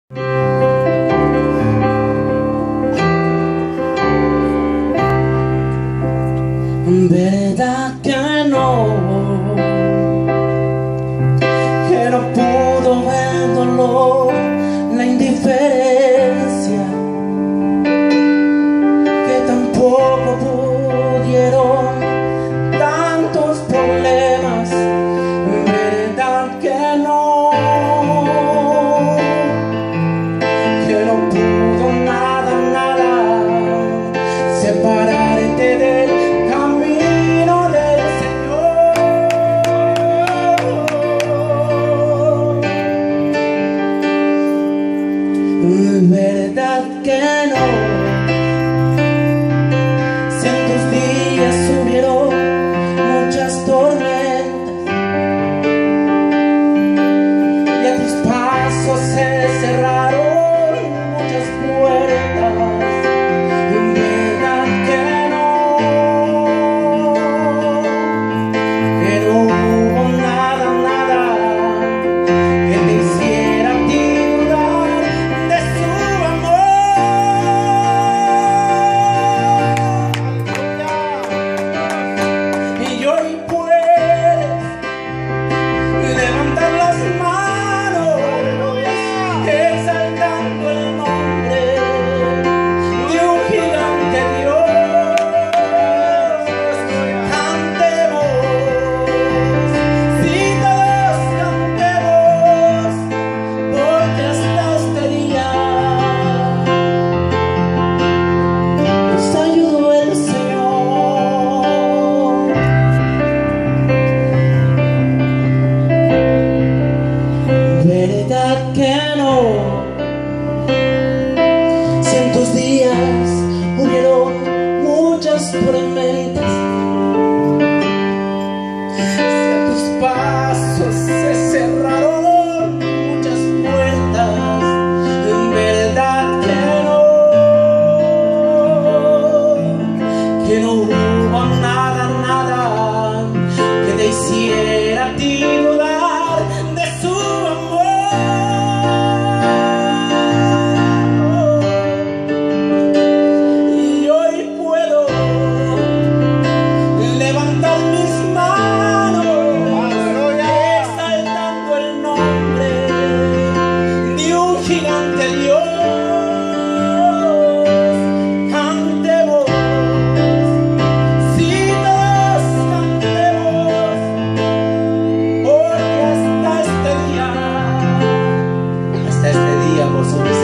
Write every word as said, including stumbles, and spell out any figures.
Verdad que no, que no pudo ver el dolor, la indiferencia, que tampoco pudieron tantos problemas. Verdad que no, que no pudo nada, nada separarte del camino del Señor. Verdad que no, si en tus días hubieron muchas tormentas y a tus pasos se cerraron muchas puertas. Verdad que no, que no hubo nada, nada que te hiciera a ti dudar de su amor. Y hoy puedes levantar las manos, exaltando el nombre de un gigante Dios. Cantemos, sí, todos cantemos, porque hasta este día nos ayudó el Señor. Verdad que no, si en tus días hubieron muchas tormentas, si a tus pasos se cerraron muchas puertas. En verdad que no, que no hubo nada, nada que te hiciera a ti dudar de su amor. Y hoy puedo levantar mis manos, exaltando el nombre de un gigante Dios. Cantemos, sí, todos cantemos, porque hasta este día, hasta este día vos sos